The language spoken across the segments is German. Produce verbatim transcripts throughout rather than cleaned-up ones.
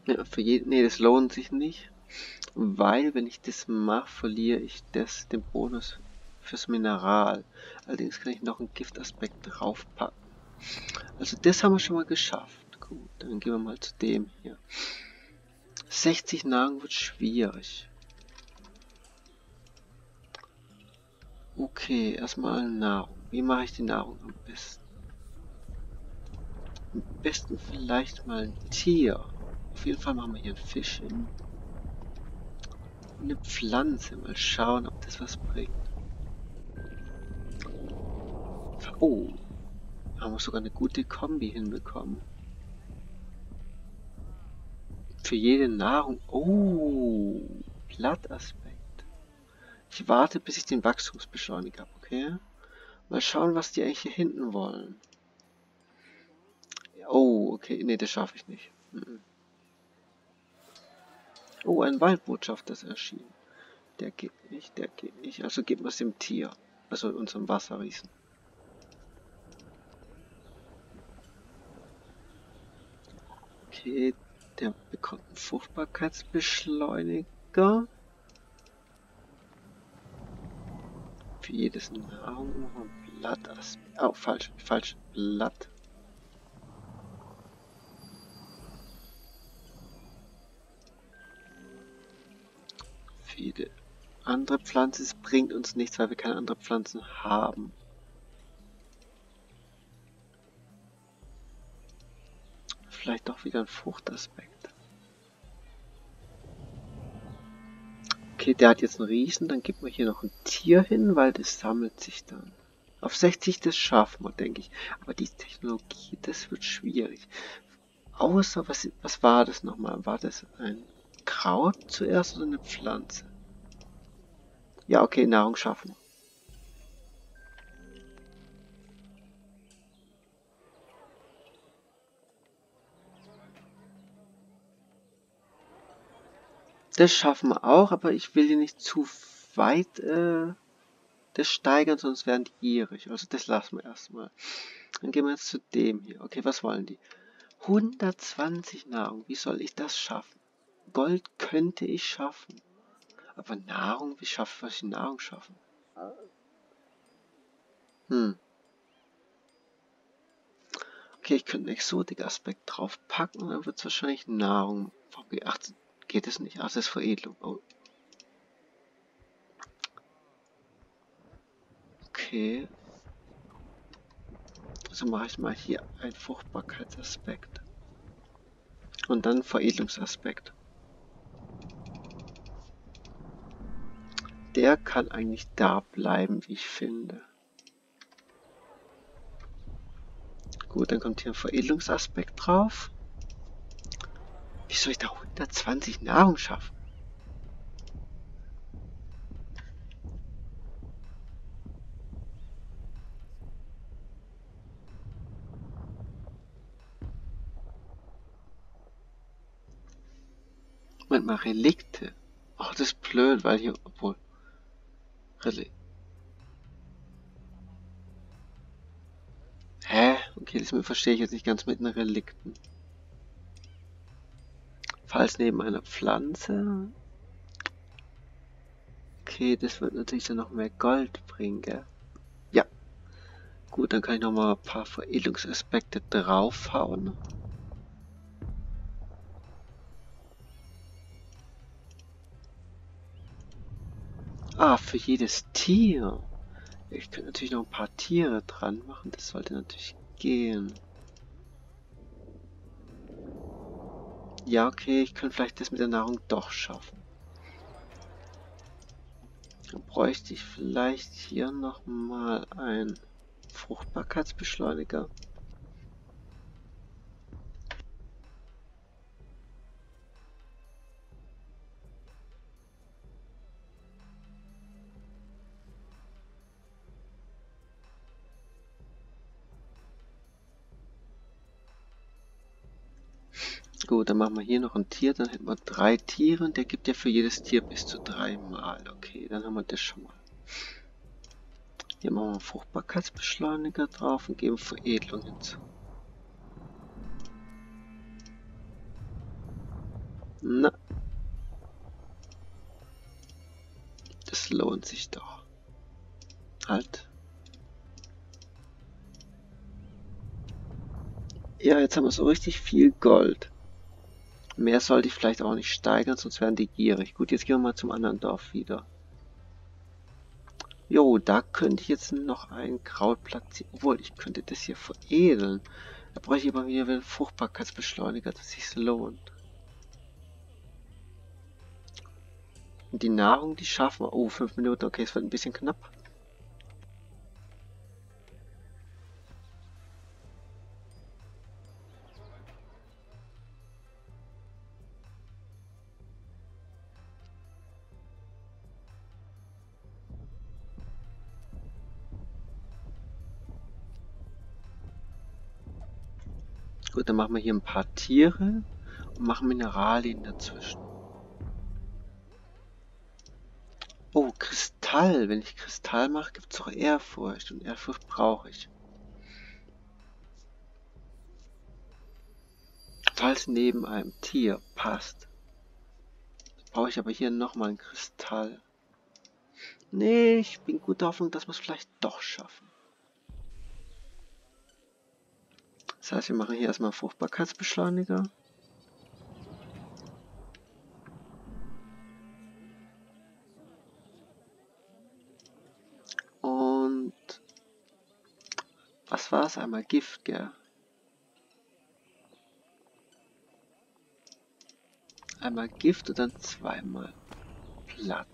Ja, für jeden. Nee, das lohnt sich nicht. Weil, wenn ich das mache, verliere ich das, den Bonus fürs Mineral. Allerdings kann ich noch einen Giftaspekt draufpacken. Also das haben wir schon mal geschafft. Gut, dann gehen wir mal zu dem hier. sechzig Nahrung wird schwierig. Okay, erstmal Nahrung. Wie mache ich die Nahrung am besten? Am besten vielleicht mal ein Tier. Auf jeden Fall machen wir hier einen Fisch hin. Und eine Pflanze. Mal schauen, ob das was bringt. Oh, haben wir sogar eine gute Kombi hinbekommen. Für jede Nahrung. Oh, Blattaspekt. Ich warte, bis ich den Wachstumsbeschleuniger habe, okay? Mal schauen, was die eigentlich hier hinten wollen. Oh, okay. Nee, das schaffe ich nicht. Oh, ein Waldbotschafter ist erschienen. Der geht nicht, der geht nicht. Also geben wir es dem Tier. Also unserem Wasserriesen. Okay, der bekommt einen Fruchtbarkeitsbeschleuniger. Für jedes Nahrung noch ein Blatt. Oh, falsch, falsch. Blatt. Für jede andere Pflanze, es bringt uns nichts, weil wir keine anderen Pflanzen haben. Vielleicht doch wieder ein Fruchtaspekt. Okay, der hat jetzt einen Riesen, dann gibt man hier noch ein Tier hin, weil das sammelt sich dann. Auf sechzig, das schaffen wir, denke ich. Aber die Technologie, das wird schwierig. Außer, was, was war das nochmal? War das ein Kraut zuerst oder eine Pflanze? Ja, okay, Nahrung schaffen. Das schaffen wir auch, aber ich will hier nicht zu weit äh, das steigern, sonst werden die gierig. Also das lassen wir erstmal. Dann gehen wir jetzt zu dem hier. Okay, was wollen die? hundertzwanzig Nahrung. Wie soll ich das schaffen? Gold könnte ich schaffen. Aber Nahrung, wie schaffe was ich Nahrung schaffen? Hm. Okay, ich könnte einen Exotik-Aspekt draufpacken und dann wird es wahrscheinlich Nahrung. Ach, geht es nicht? Ach, das ist Veredelung. Oh. Okay. Also mache ich mal hier einen Fruchtbarkeitsaspekt. Und dann Veredelungsaspekt. Der kann eigentlich da bleiben, wie ich finde. Gut, dann kommt hier ein Veredelungsaspekt drauf. Wie soll ich da hundertzwanzig Nahrung schaffen? Moment mal, Relikte. Ach, das ist blöd, weil hier, obwohl... Relik... Hä? Okay, das verstehe ich jetzt nicht ganz mit den Relikten. Falls neben einer Pflanze... Okay, das wird natürlich dann noch mehr Gold bringen, gell? Ja. Gut, dann kann ich noch mal ein paar Veredelungsaspekte draufhauen. Ah, für jedes Tier. Ich könnte natürlich noch ein paar Tiere dran machen. Das sollte natürlich gehen. Ja, okay, ich könnte vielleicht das mit der Nahrung doch schaffen. Dann bräuchte ich vielleicht hier nochmal einen Fruchtbarkeitsbeschleuniger. Gut, dann machen wir hier noch ein Tier, dann hätten wir drei Tiere und der gibt ja für jedes Tier bis zu dreimal. Okay, dann haben wir das schon mal. Hier machen wir einen Fruchtbarkeitsbeschleuniger drauf und geben Veredelung hinzu. Na, das lohnt sich doch. Halt. Ja, jetzt haben wir so richtig viel Gold. Mehr sollte ich vielleicht auch nicht steigern, sonst werden die gierig. Gut, jetzt gehen wir mal zum anderen Dorf wieder. Jo, da könnte ich jetzt noch ein Kraut platzieren. Obwohl, ich könnte das hier veredeln. Da brauche ich aber wieder einen Fruchtbarkeitsbeschleuniger, dass sich lohnt. Und die Nahrung, die schaffen wir. Oh, fünf Minuten. Okay, es wird ein bisschen knapp. Gut, dann machen wir hier ein paar Tiere und machen Mineralien dazwischen. Oh, Kristall. Wenn ich Kristall mache, gibt es auch Ehrfurcht. Und Ehrfurcht brauche ich. Falls neben einem Tier passt. Brauche ich aber hier nochmal einen Kristall. Nee, ich bin guter Hoffnung, dass wir es vielleicht doch schaffen. Das heißt, wir machen hier erstmal einen Fruchtbarkeitsbeschleuniger. Und was war es? Einmal Gift, gell? Einmal Gift und dann zweimal Blatt.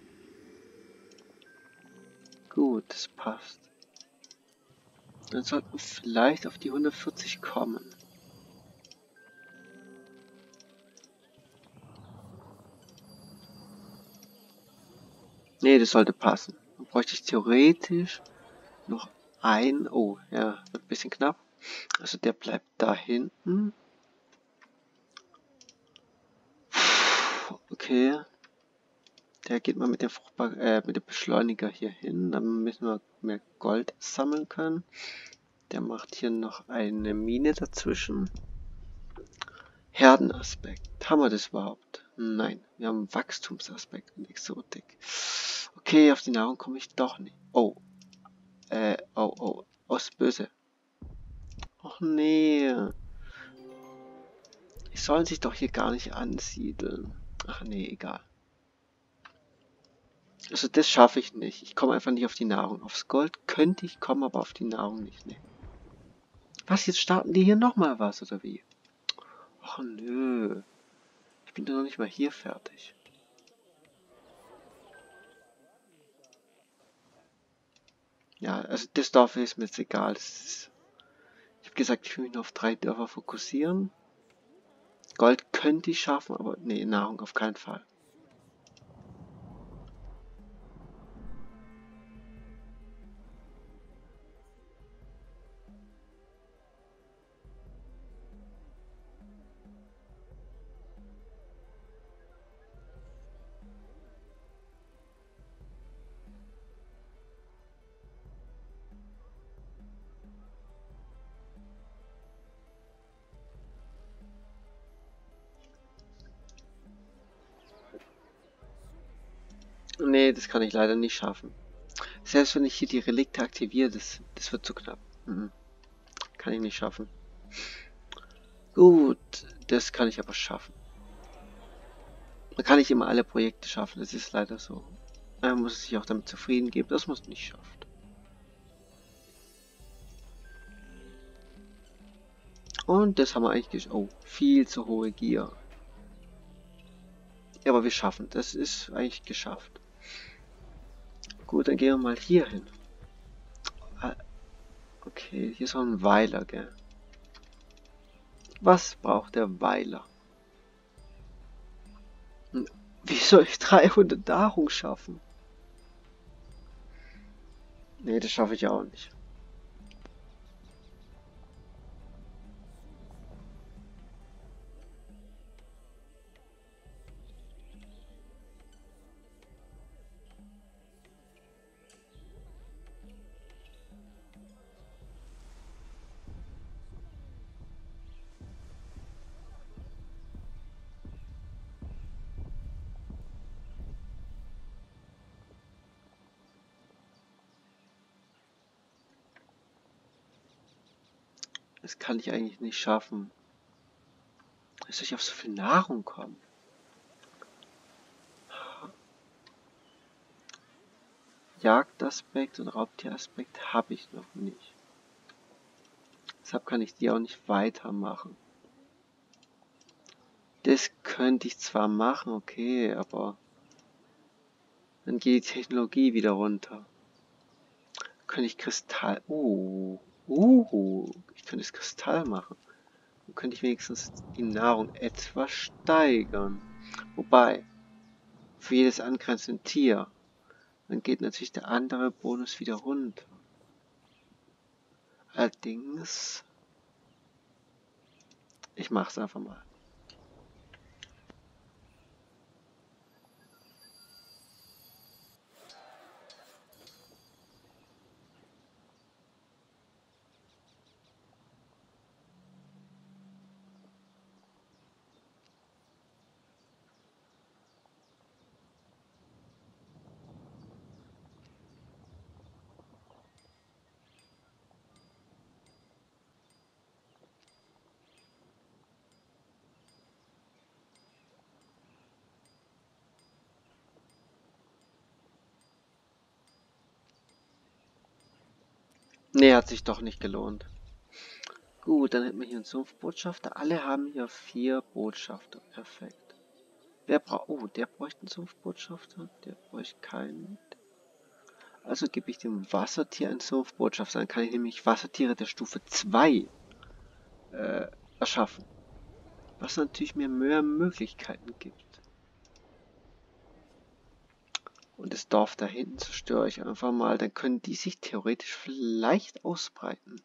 Gut, das passt. Dann sollten wir vielleicht auf die hundertvierzig kommen. Nee, das sollte passen. Dann bräuchte ich theoretisch noch ein... Oh, ja, wird ein bisschen knapp. Also der bleibt da hinten. Okay. Der geht mal mit dem Fruchtbar äh, mit dem Beschleuniger hier hin. Dann müssen wir mehr Gold sammeln können. Der macht hier noch eine Mine dazwischen. Herdenaspekt. Haben wir das überhaupt? Nein. Wir haben Wachstumsaspekt und Exotik. Okay, auf die Nahrung komme ich doch nicht. Oh. Äh, oh, oh. Ostböse. Och nee. Die sollen sich doch hier gar nicht ansiedeln. Ach nee, egal. Also das schaffe ich nicht. Ich komme einfach nicht auf die Nahrung. Aufs Gold könnte ich kommen, aber auf die Nahrung nicht. Nee. Was, jetzt starten die hier nochmal was, oder wie? Ach nö. Ich bin doch noch nicht mal hier fertig. Ja, also das Dorf ist mir jetzt egal. Ist, ich habe gesagt, ich will mich nur auf drei Dörfer fokussieren. Gold könnte ich schaffen, aber nee, Nahrung auf keinen Fall. Nee, das kann ich leider nicht schaffen. Selbst wenn ich hier die Relikte aktiviere, das, das wird zu knapp. Mhm. Kann ich nicht schaffen. Gut, das kann ich aber schaffen. Man kann nicht immer alle Projekte schaffen, das ist leider so. Man muss sich auch damit zufrieden geben, dass man es nicht schafft. Und das haben wir eigentlich geschafft. Oh, viel zu hohe Gier. Ja, aber wir schaffen. Das ist eigentlich geschafft. Gut, dann gehen wir mal hier hin. Okay, hier ist auch ein Weiler, gell? Was braucht der Weiler? Wie soll ich dreihundert Nahrung schaffen? Nee, das schaffe ich auch nicht. Das kann ich eigentlich nicht schaffen. Wie soll ich auf so viel Nahrung kommen? Jagdaspekt und Raubtieraspekt habe ich noch nicht. Deshalb kann ich die auch nicht weitermachen. Das könnte ich zwar machen, okay, aber dann geht die Technologie wieder runter. Könnte ich Kristall... Uh, uh, ich könnte das Kristall machen. Dann könnte ich wenigstens die Nahrung etwas steigern. Wobei, für jedes angrenzende Tier, dann geht natürlich der andere Bonus wieder runter. Allerdings, ich mache es einfach mal. Nee, hat sich doch nicht gelohnt. Gut, dann hätten wir hier einen Sumpfbotschafter. Alle haben hier vier Botschafter. Perfekt. Wer braucht... Oh, der bräuchte einen Sumpfbotschafter. Der bräuchte keinen. Also gebe ich dem Wassertier einen Sumpfbotschafter. Dann kann ich nämlich Wassertiere der Stufe zwei äh, erschaffen. Was natürlich mir mehr Möglichkeiten gibt. Und das Dorf da hinten zerstöre ich einfach mal. Dann können die sich theoretisch vielleicht ausbreiten.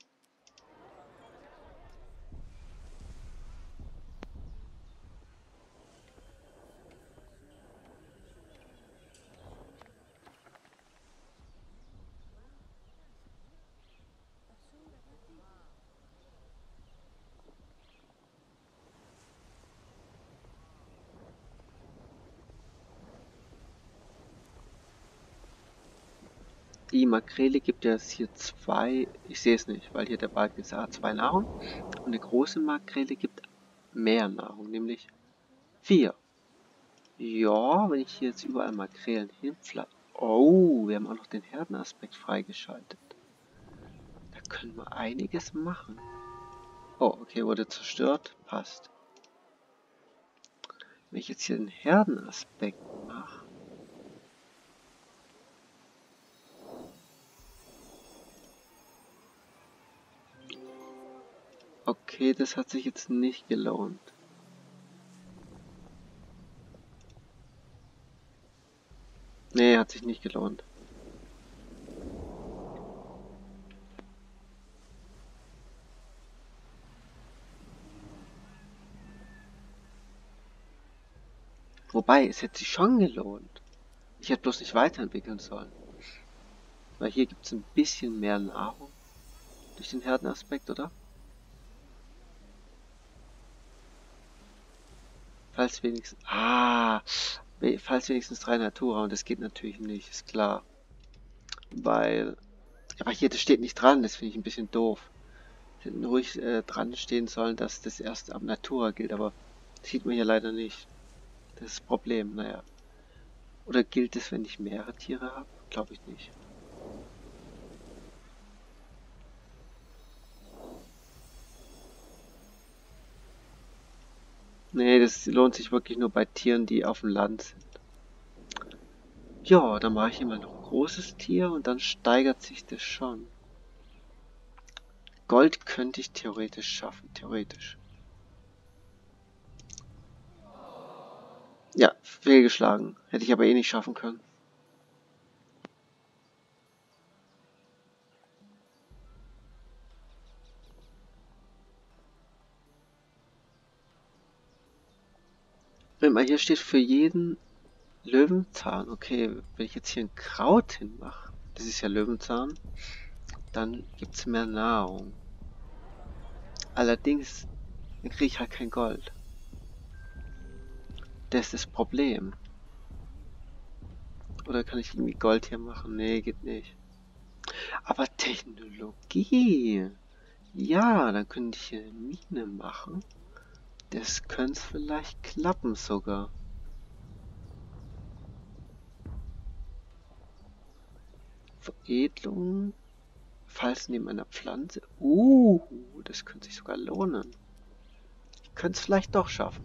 Die Makrele gibt ja jetzt hier zwei, ich sehe es nicht, weil hier der Balken ist, ah, zwei Nahrung. Und eine große Makrele gibt mehr Nahrung, nämlich vier. Ja, wenn ich hier jetzt überall Makrelen hinpflanze. Oh, wir haben auch noch den Herdenaspekt freigeschaltet. Da können wir einiges machen. Oh, okay, wurde zerstört. Passt. Wenn ich jetzt hier den Herdenaspekt mache. Okay, das hat sich jetzt nicht gelohnt. Nee, hat sich nicht gelohnt. Wobei, es hätte sich schon gelohnt. Ich hätte bloß nicht weiterentwickeln sollen. Weil hier gibt es ein bisschen mehr Nahrung. Durch den Herdenaspekt, oder? Falls wenigstens... Ah! Falls wenigstens drei Natura. Und das geht natürlich nicht, ist klar. Weil... Aber hier, das steht nicht dran. Das finde ich ein bisschen doof. Hätten ruhig äh, dran stehen sollen, dass das erst ab Natura gilt. Aber das sieht man hier leider nicht. Das ist das Problem, naja. Oder gilt es, wenn ich mehrere Tiere habe? Glaube ich nicht. Nee, das lohnt sich wirklich nur bei Tieren, die auf dem Land sind. Ja, dann mache ich immer noch ein großes Tier und dann steigert sich das schon. Gold könnte ich theoretisch schaffen, theoretisch. Ja, fehlgeschlagen. Hätte ich aber eh nicht schaffen können. Wenn mal hier steht für jeden Löwenzahn. Okay, wenn ich jetzt hier ein Kraut hinmache, das ist ja Löwenzahn, dann gibt es mehr Nahrung. Allerdings, dann kriege ich halt kein Gold. Das ist das Problem. Oder kann ich irgendwie Gold hier machen? Nee, geht nicht. Aber Technologie. Ja, dann könnte ich hier eine Mine machen. Das könnte vielleicht klappen sogar. Veredelung. Falls neben einer Pflanze. Uh, das könnte sich sogar lohnen. Ich könnte es vielleicht doch schaffen.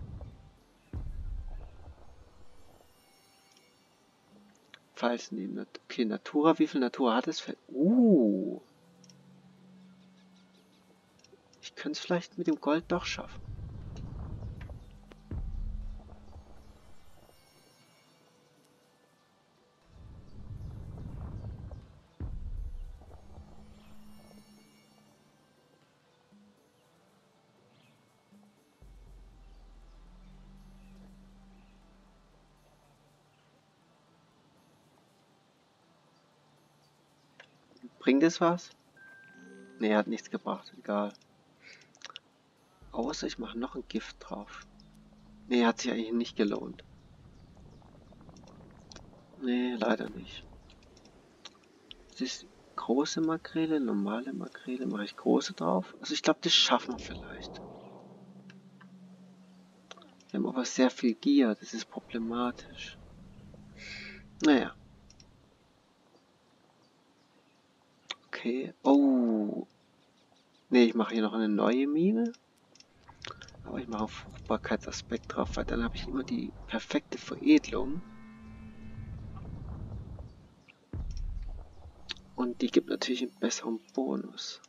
Falls neben... Okay, Natura. Wie viel Natura hat es? Uh. Ich könnte es vielleicht mit dem Gold doch schaffen. Bringt es was? Ne, hat nichts gebracht. Egal. Außer ich mache noch ein Gift drauf. Ne, hat sich eigentlich nicht gelohnt. Ne, leider nicht. Das ist große Makrele, normale Makrele, mache ich große drauf. Also ich glaube, das schaffen wir vielleicht. Wir haben aber sehr viel Gier, das ist problematisch. Naja. Okay. Oh. Ne, ich mache hier noch eine neue Mine. Aber ich mache einen Fruchtbarkeitsaspekt drauf, weil dann habe ich immer die perfekte Veredelung. Und die gibt natürlich einen besseren Bonus.